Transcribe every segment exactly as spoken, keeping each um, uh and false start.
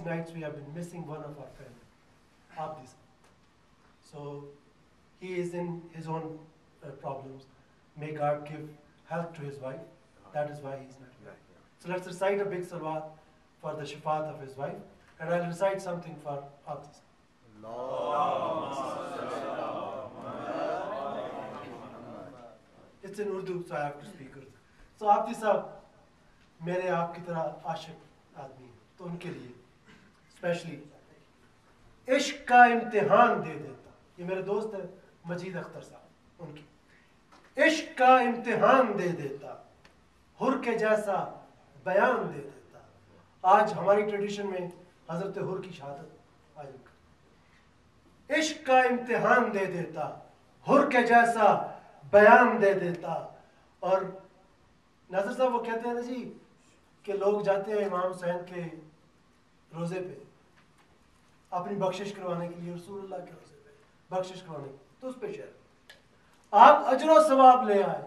nights we have been missing one of our family, Abdi. So he is in his own uh, problems. May God give health to his wife. That is why he is not here. So let's recite a big salawat for the shafat of his wife, and I'll recite something for Abdi. It's in Urdu, so I have to speak Urdu. So Abdi sahab, میرے آپ کی طرح عاشق آدمی ہیں، تو ان کے لیے اسپیشلی عشق کا امتحان دے دیتا. یہ میرے دوست ہیں مجید اختر صاحب، ان کی عشق کا امتحان دے دیتا، حر کے جیسا بیان دے دیتا. آج ہماری ٹریڈیشن میں حضرت حر کی شہادت آج عشق کا امتحان دے دیتا، حر کے جیسا بیان دے دیتا. اور ناظر صاحب وہ کہتے ہیں نا جی کہ لوگ جاتے ہیں امام حسین کے روزے پہ اپنی بخشش کروانے کے لیے، رسول اللہ کے روزے پہ بخشش کروانے کے لیے، تو اس پہ شعر آپ اجر و ثواب لے آئے،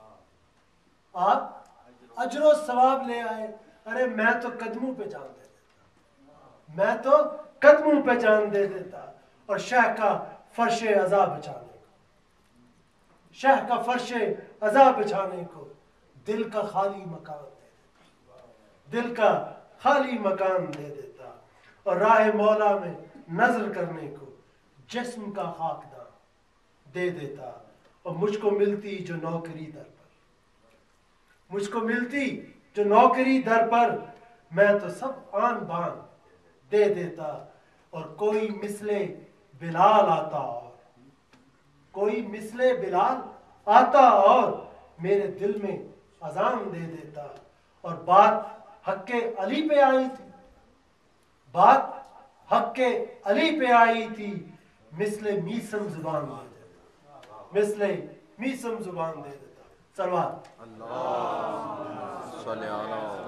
آپ اجر و ثواب لے آئے. ارے میں تو قدموں پہ جان دے دیتا، میں تو قدموں پہ جان دے دیتا. اور شہ کا فرش عذاب بچانے کو، شہ کا فرش عذاب بچانے کو دل کا خالی مکان دے دیتا، دل کا خالی مکان دے دیتا. اور راہ مولا میں نظر کرنے کو جسم کا خاکدان دے دیتا. اور مجھ کو ملتی جو نوکری در پر، مجھ کو ملتی جو نوکری در پر، میں تو سب آن بان دے دیتا. اور کوئی مثل بلال آتا اور کوئی مثل بلال آتا اور میرے دل میں اذان دے دیتا. اور بات حق علی پہ آئی تھی، بات حق علی پہ آئی تھی، مثل میسم زبان دے دیتا، مثل میسم زبان دے دیتا. صلوات. اللہ صلی اللہ